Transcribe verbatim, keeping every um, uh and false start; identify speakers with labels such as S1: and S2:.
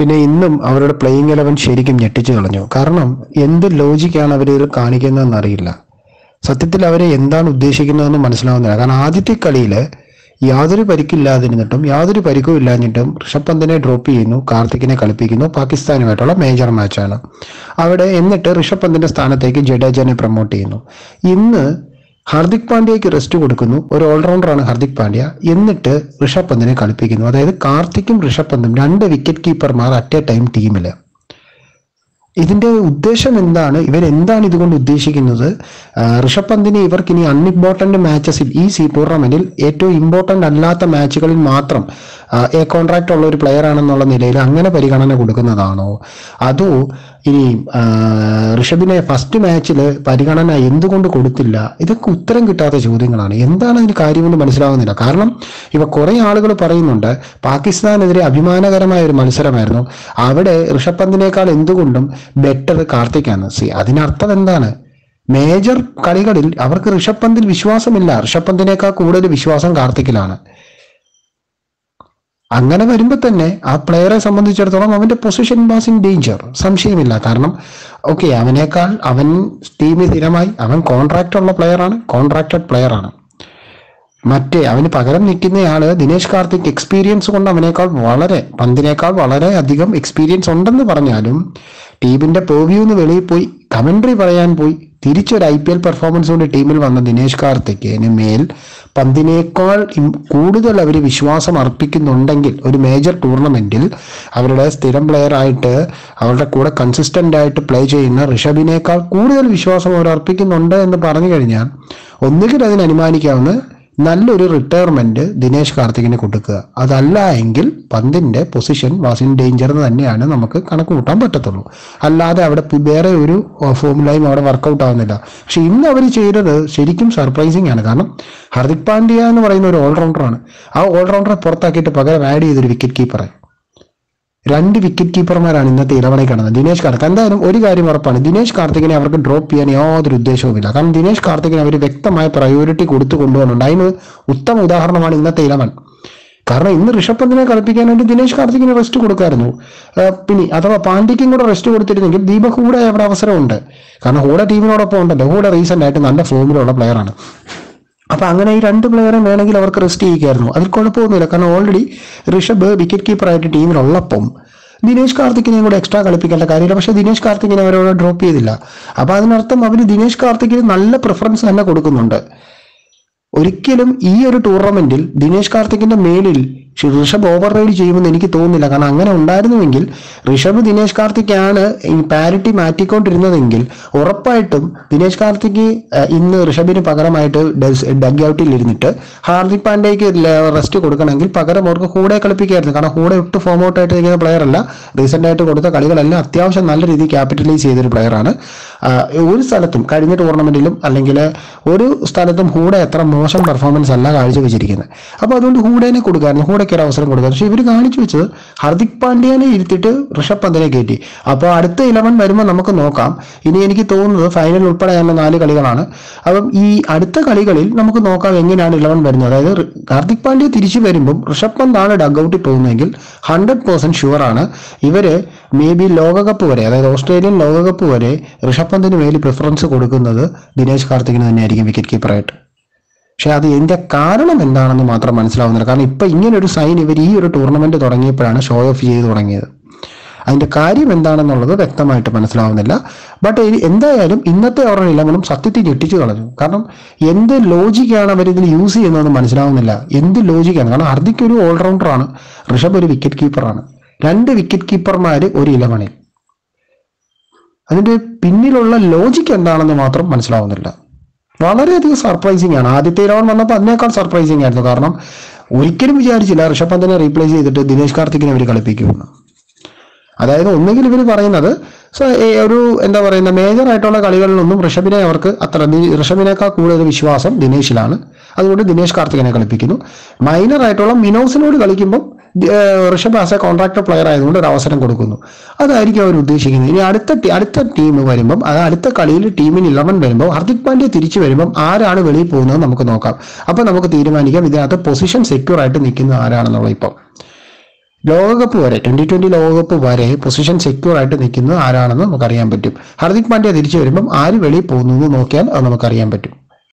S1: പിന്നെ ഇന്നും അവരുടെ പ്ലേയിങ് ഇലവൻ ശരിക്കും ഞെട്ടിച്ചു കളഞ്ഞു. കാരണം എന്ത് ലോജിക്കാണ് അവർ ഇതിൽ കാണിക്കുന്നതെന്ന് അറിയില്ല. സത്യത്തിൽ അവരെ എന്താണ് ഉദ്ദേശിക്കുന്നതെന്ന് മനസ്സിലാവുന്നില്ല. കാരണം ആദ്യത്തെ കളിയിൽ യാതൊരു പരിക്കില്ലാതിരുന്നിട്ടും യാതൊരു പരിക്കും ഇല്ലാഞ്ഞിട്ടും ഋഷഭ് പന്തിനെ ഡ്രോപ്പ് ചെയ്യുന്നു, കാർത്തിക്കിനെ കളിപ്പിക്കുന്നു. പാകിസ്ഥാനുമായിട്ടുള്ള മേജർ മാച്ചാണ് അവിടെ. എന്നിട്ട് ഋഷഭ് പന്തിന്റെ സ്ഥാനത്തേക്ക് ജഡേജനെ പ്രൊമോട്ട് ചെയ്യുന്നു. ഇന്ന് ഹാർദിക് പാണ്ഡ്യയ്ക്ക് റെസ്റ്റ് കൊടുക്കുന്നു. ഒരു ഓൾറൗണ്ടറാണ് ഹാർദിക് പാണ്ഡ്യ. എന്നിട്ട് ഋഷഭ് പന്തിനെ കളിപ്പിക്കുന്നു. അതായത് കാർത്തിക്കും ഋഷഭ് പന്തും രണ്ട് വിക്കറ്റ് കീപ്പർമാർ അറ്റ് എ ടൈം ടീമിൽ. ഇതിന്റെ ഉദ്ദേശം എന്താണ്? ഇവരെന്താണ് ഇതുകൊണ്ട് ഉദ്ദേശിക്കുന്നത്? ഋഷഭ് പന്തിന് ഇവർക്ക് ഇനി അൺഇമ്പോർട്ടന്റ് മാച്ചസിൽ ഈ സി ടൂർണമെന്റിൽ ഏറ്റവും ഇമ്പോർട്ടന്റ് അല്ലാത്ത മാച്ചുകളിൽ മാത്രം എ കോൺട്രാക്ട് ഉള്ള ഒരു പ്ലെയർ ആണെന്നുള്ള നിലയിൽ അങ്ങനെ പരിഗണന കൊടുക്കുന്നതാണോ? അതോ ഇനി ഋഷഭിനെ ഫസ്റ്റ് മാച്ചിൽ പരിഗണന എന്തുകൊണ്ട് കൊടുത്തില്ല? ഇതൊക്കെ ഉത്തരം കിട്ടാത്ത ചോദ്യങ്ങളാണ്. എന്താണ് അതിന് കാര്യമെന്ന് മനസ്സിലാവുന്നില്ല. കാരണം ഇവ കുറെ ആളുകൾ പറയുന്നുണ്ട് പാകിസ്ഥാനെതിരെ അഭിമാനകരമായ ഒരു മത്സരമായിരുന്നു, അവിടെ ഋഷഭ് പന്തിനേക്കാൾ എന്തുകൊണ്ടും ബെറ്റർ കാർത്തിക്കാണ്. സി അതിനർത്ഥം എന്താണ്? മേജർ കളികളിൽ അവർക്ക് ഋഷഭ് പന്തിൽ വിശ്വാസമില്ല. ഋഷഭ് പന്തിനേക്കാൾ കൂടുതൽ വിശ്വാസം കാർത്തിക്കിലാണ്. അങ്ങനെ വരുമ്പോൾ തന്നെ ആ പ്ലെയറെ സംബന്ധിച്ചിടത്തോളം അവന്റെ പൊസിഷൻ വാസ് ഇൻ ഡേഞ്ചർ, സംശയമില്ല. കാരണം ഓക്കെ, അവനേക്കാൾ അവൻ ടീമിൽ സ്ഥിരമായി അവൻ കോൺട്രാക്ട് ഉള്ള പ്ലെയറാണ്, കോൺട്രാക്റ്റഡ് പ്ലെയർ ആണ്. മറ്റേ അവന് പകരം നിൽക്കുന്നയാള് ദിനേശ് കാർത്തിക് എക്സ്പീരിയൻസ് കൊണ്ട് അവനേക്കാൾ വളരെ പന്തിനേക്കാൾ വളരെ അധികം എക്സ്പീരിയൻസ് ഉണ്ടെന്ന് പറഞ്ഞാലും ടീമിന്റെ പേർവ്യൂന്ന് വെളിയിൽ പോയി കമന്ററി പറയാൻ പോയി തിരിച്ചൊരു ഐ പി എൽ പെർഫോമൻസ് കൊണ്ട് ടീമിൽ വന്ന ദിനേശ് കാർത്തിക്കിന് മേൽ പന്തിനേക്കാൾ കൂടുതൽ അവർ വിശ്വാസം അർപ്പിക്കുന്നുണ്ടെങ്കിൽ ഒരു മേജർ ടൂർണമെന്റിൽ അവരുടെ സ്ഥിരം പ്ലെയർ ആയിട്ട് അവരുടെ കൂടെ കൺസിസ്റ്റന്റ് ആയിട്ട് പ്ലേ ചെയ്യുന്ന ഋഷഭിനേക്കാൾ കൂടുതൽ വിശ്വാസം അവർ അർപ്പിക്കുന്നുണ്ട് എന്ന് പറഞ്ഞു കഴിഞ്ഞാൽ ഒന്നുകിൽ അതിന് അനുമാനിക്കാവുന്ന നല്ലൊരു റിട്ടയർമെന്റ് ദിനേശ് കാർത്തികിന് കൊടുക്കുക. അതല്ല എങ്കിൽ പന്തിന്റെ പൊസിഷൻ വാസ് ഇൻ ഡേഞ്ചർ എന്ന് തന്നെയാണ് നമുക്ക് കണക്ക് കൂട്ടാൻ പറ്റത്തുള്ളൂ. അല്ലാതെ അവിടെ വേറെ ഒരു ഫോമുലയും അവിടെ വർക്കൗട്ട് ആവുന്നില്ല. പക്ഷെ ഇന്ന് അവർ ചെയ്തത് ശരിക്കും സർപ്രൈസിങ് ആണ്. കാരണം ഹാർദിക് പാണ്ഡ്യ എന്ന് പറയുന്ന ഒരു ഓൾറൗണ്ടറാണ്. ആ ഓൾറൗണ്ടറെ പുറത്താക്കിയിട്ട് പകരം ആഡ് ചെയ്തൊരു വിക്കറ്റ് കീപ്പറെ. രണ്ട് വിക്കറ്റ് കീപ്പർമാരാണ് ഇന്നത്തെ ഇലവണിൽ കാണുന്നത്. ദിനേശ് കാർത്തിക് എന്തായാലും ഒരു കാര്യം ഉറപ്പാണ്, ദിനേശ് കാർത്തികിനെ അവർക്ക് ഡ്രോപ്പ് ചെയ്യാൻ യാതൊരു ഉദ്ദേശവുമില്ല. കാരണം ദിനേശ് കാർത്തികിന് അവർ വ്യക്തമായ പ്രയോറിറ്റി കൊടുത്തു കൊണ്ടുപോകുന്നുണ്ട്. അതിന് ഉത്തമ ഉദാഹരണമാണ് ഇന്നത്തെ ഇലവൻ. കാരണം ഇന്ന് ഋഷഭ് പന്തിനെ കളിപ്പിക്കാൻ വേണ്ടി ദിനേശ് കാർത്തികിന് റെസ്റ്റ് കൊടുക്കായിരുന്നു. പിന്നെ അഥവാ പാണ്ഡ്യയ്ക്കും കൂടെ റെസ്റ്റ് കൊടുത്തിരുന്നെങ്കിൽ ദീപക് ഹൂഡ അവിടെ അവസരമുണ്ട്. കാരണം ഹൂഡ ടീമിനോടൊപ്പം ഉണ്ടല്ലോ. ഹൂഡ റീസെന്റ് ആയിട്ട് നല്ല ഫോമിലുള്ള പ്ലെയറാണ്. അപ്പൊ അങ്ങനെ ഈ രണ്ട് പ്ലെയറെ വേണമെങ്കിൽ അവർക്ക് റെസ്റ്റ് ചെയ്യിക്കായിരുന്നു. അതിൽ കുഴപ്പമൊന്നുമില്ല. കാരണം ഓൾറെഡി ഋഷഭ് വിക്കറ്റ് കീപ്പറായിട്ട് ടീമിലുള്ളപ്പം ദിനേശ് കാർത്തിക്കിനെയും കൂടെ എക്സ്ട്രാ കളിപ്പിക്കേണ്ട കാര്യമില്ല. പക്ഷെ ദിനേശ് കാർത്തിക്കിനെ അവരോട് ഡ്രോപ്പ് ചെയ്തില്ല. അപ്പൊ അതിനർത്ഥം അവർ ദിനേശ് കാർത്തിക്കിന് നല്ല പ്രിഫറൻസ് തന്നെ കൊടുക്കുന്നുണ്ട്. ഒരിക്കലും ഈ ഒരു ടൂർണമെന്റിൽ ദിനേശ് കാർത്തിക്കിന്റെ മേലിൽ ഋഷഭ് ഓവർ റൈഡ് ചെയ്യുമെന്ന് എനിക്ക് തോന്നുന്നില്ല. കാരണം അങ്ങനെ ഉണ്ടായിരുന്നുവെങ്കിൽ ഋഷഭ് ദിനേശ് കാർത്തിക്കാണ് ഈ പാരിറ്റി മാറ്റിക്കൊണ്ടിരുന്നതെങ്കിൽ ഉറപ്പായിട്ടും ദിനേശ് കാർത്തിക് ഇന്ന് ഋഷഭിന് പകരമായിട്ട് ഡഗ് ഔട്ടിൽ ഇരുന്നിട്ട് ഹാർദിക് പാണ്ഡ്യയ്ക്ക് റെസ്റ്റ് കൊടുക്കണമെങ്കിൽ പകരം അവർക്ക് ഹൂഡെ കളിപ്പിക്കായിരുന്നു. കാരണം ഹൂഡെ ഒട്ട് ഫോം ഔട്ട് ആയിട്ട് നിൽക്കുന്ന പ്ലെയർ അല്ല. റീസെന്റ് ആയിട്ട് കൊടുത്ത കളികളെല്ലാം അത്യാവശ്യം നല്ല രീതിയിൽ ക്യാപിറ്റലൈസ് ചെയ്തൊരു പ്ലെയറാണ്. ഒരു സ്ഥലത്തും കഴിഞ്ഞ ടൂർണമെന്റിലും അല്ലെങ്കിൽ ഒരു സ്ഥലത്തും ഹൂഡ എത്ര മോശം പെർഫോമൻസ് അല്ല കാഴ്ചവെച്ചിരിക്കുന്നത്. അപ്പൊ അതുകൊണ്ട് ഹൂഡേനെ കൊടുക്കായിരുന്നു, ഹൂഡയ്ക്ക് ഒരു അവസരം കൊടുക്കാറ്. പക്ഷെ ഇവർ കാണിച്ചു വെച്ചത് ഹാർദിക് പാണ്ഡ്യനെ ഇരുത്തിയിട്ട് ഋഷഭ് പന്തിനെ കയറ്റി. അപ്പോൾ അടുത്ത ഇലവൻ വരുമ്പോൾ നമുക്ക് നോക്കാം. ഇനി എനിക്ക് തോന്നുന്നത് ഫൈനൽ ഉൾപ്പെടെയുള്ള നാല് കളികളാണ്. അപ്പം ഈ അടുത്ത കളികളിൽ നമുക്ക് നോക്കാം എങ്ങനെയാണ് ഇലവൻ വരുന്നത്. അതായത് ഹാർദിക് പാണ്ഡ്യ തിരിച്ചു വരുമ്പം ഋഷഭ് പന്താണ് ഡഗ് ഔട്ടിൽ പോകുന്നതെങ്കിൽ ഹൺഡ്രഡ് പെർസെന്റ് ഷുവറാണ് ഇവര് മേ ബി ലോകകപ്പ് വരെ, അതായത് ഓസ്ട്രേലിയൻ ലോകകപ്പ് വരെ ഋഷഭ് പന്തിന് മേലിൽ പ്രിഫറൻസ് കൊടുക്കുന്നത് ദിനേശ് കാർത്തികിന് തന്നെയായിരിക്കും വിക്കറ്റ് കീപ്പറായിട്ട്. പക്ഷെ അത് ഇതിന്റെ കാരണം എന്താണെന്ന് മാത്രം മനസ്സിലാവുന്നില്ല. കാരണം ഇപ്പൊ ഇങ്ങനെ ഒരു സൈൻ ഇവർ ഈ ഒരു ടൂർണമെന്റ് തുടങ്ങിയപ്പോഴാണ് ഷോ ഓഫ് ചെയ്ത് തുടങ്ങിയത്. അതിന്റെ കാര്യം എന്താണെന്നുള്ളത് വ്യക്തമായിട്ട് മനസ്സിലാവുന്നില്ല. ബട്ട് എന്തായാലും ഇന്നത്തെ അവരുടെ ഇലവനും സത്യത്തിൽ ഞെട്ടിച്ചു കളഞ്ഞു. കാരണം എന്ത് ലോജിക്കാണ് അവർ ഇതിൽ യൂസ് ചെയ്യുന്നതെന്ന് മനസ്സിലാവുന്നില്ല. എന്ത് ലോജിക്കാണ്? കാരണം ഹാർദിക് ഒരു ഓൾറൗണ്ടറാണ്, ഋഷഭ് ഒരു വിക്കറ്റ് കീപ്പറാണ്. രണ്ട് വിക്കറ്റ് കീപ്പർമാര് ഒരു ഇലവണിൽ. അതിന്റെ പിന്നിലുള്ള ലോജിക്ക് എന്താണെന്ന് മാത്രം മനസ്സിലാവുന്നില്ല. വളരെയധികം സർപ്രൈസിങ് ആണ്. ആദ്യത്തെ ഇലവൻ വന്നപ്പോൾ അതിനേക്കാൾ സർപ്രൈസിങ് ആയിരുന്നു. കാരണം ഒരിക്കലും വിചാരിച്ചില്ല ഋഷഭ് പന്തിനെ റീപ്ലേസ് ചെയ്തിട്ട് ദിനേശ് കാർത്തിക്കിനെ അവർ കളിപ്പിക്കുമെന്ന്. അതായത് ഒന്നുകിൽ ഇവർ പറയുന്നത് ഒരു എന്താ പറയുന്ന മേജർ ആയിട്ടുള്ള കളികളിലൊന്നും ഋഷഭിനെ അവർക്ക് അത്ര ഋഷഭിനേക്കാൾ കൂടുതൽ വിശ്വാസം ദിനേശിലാണ്, അതുകൊണ്ട് ദിനേശ് കാർത്തികിനെ കളിപ്പിക്കുന്നു. മൈനർ ആയിട്ടുള്ള മിനോസിനോട് കളിക്കുമ്പോൾ Rishabh as a contractor player ആയതുകൊണ്ട് ഒരു അവസരം കൊടുക്കുന്നു. അതായിരിക്കും അവർ ഉദ്ദേശിക്കുന്നത്. ഇനി അടുത്ത അടുത്ത ടീം വരുമ്പം, അത് അടുത്ത കളിയിൽ ടീമിന് ഇലവൻ വരുമ്പോൾ ഹാർദിക് പാണ്ഡ്യ തിരിച്ചു വരുമ്പം ആരാണ് വെളിയിൽ പോകുന്നത് നമുക്ക് നോക്കാം. അപ്പൊ നമുക്ക് തീരുമാനിക്കാം ഇതിനകത്ത് പൊസിഷൻ സെക്യൂർ ആയിട്ട് നിൽക്കുന്നത് ആരാണെന്നുള്ളത്. ഇപ്പം ലോകകപ്പ് വരെ ട്വന്റി ട്വന്റി ലോകകപ്പ് വരെ പൊസിഷൻ സെക്യൂർ ആയിട്ട് നിൽക്കുന്നത് ആരാണെന്ന് നമുക്കറിയാൻ പറ്റും. ഹാർദിക് പാണ്ഡ്യ തിരിച്ചു വരുമ്പം ആര് വെളിയിൽ പോകുന്നു നോക്കിയാൽ അത് നമുക്കറിയാൻ പറ്റും.